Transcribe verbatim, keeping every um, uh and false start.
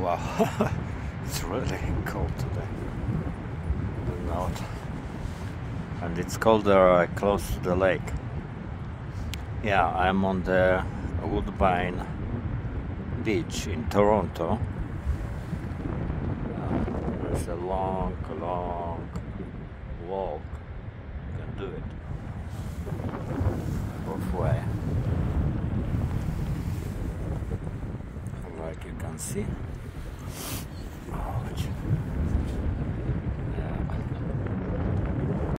Wow, it's really cold today. Not. And it's colder uh, close to the lake. Yeah, I'm on the Woodbine Beach in Toronto. Uh, it's a long, long walk. You can do it both way. Like you can see. Ouch.